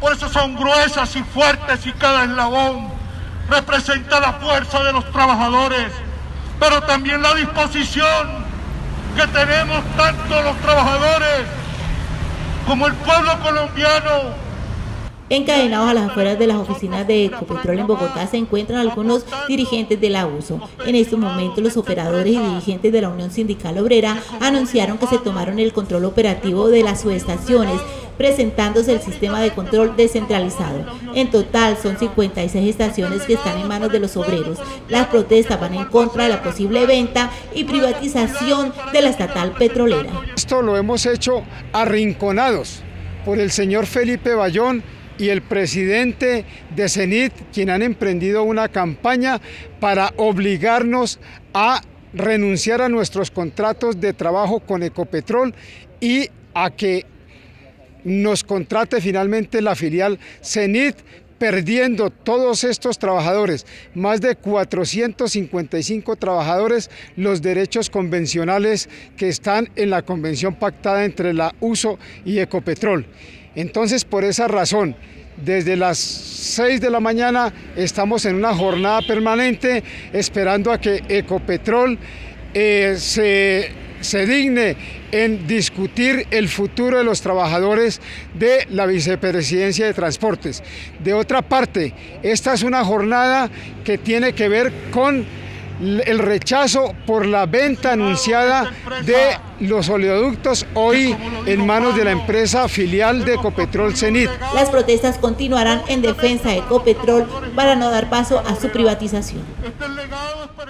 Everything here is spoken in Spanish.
Por eso son gruesas y fuertes y cada eslabón representa la fuerza de los trabajadores, pero también la disposición que tenemos tanto los trabajadores como el pueblo colombiano. Encadenados a las afueras de las oficinas de Ecopetrol en Bogotá se encuentran algunos dirigentes de la USO. En estos momentos los operadores y dirigentes de la Unión Sindical Obrera anunciaron que se tomaron el control operativo de las subestaciones, presentándose el sistema de control descentralizado. En total son 56 estaciones que están en manos de los obreros. Las protestas van en contra de la posible venta y privatización de la estatal petrolera. Esto lo hemos hecho arrinconados por el señor Felipe Bayón y el presidente de CENIT, quien han emprendido una campaña para obligarnos a renunciar a nuestros contratos de trabajo con Ecopetrol y a que nos contrate finalmente la filial CENIT, perdiendo todos estos trabajadores, más de 455 trabajadores, los derechos convencionales que están en la convención pactada entre la USO y Ecopetrol. Entonces, por esa razón, desde las 6 de la mañana estamos en una jornada permanente esperando a que Ecopetrol se digne en discutir el futuro de los trabajadores de la Vicepresidencia de Transportes. De otra parte, esta es una jornada que tiene que ver con el rechazo por la venta anunciada de los oleoductos hoy en manos de la empresa filial de Ecopetrol CENIT. Las protestas continuarán en defensa de Ecopetrol para no dar paso a su privatización.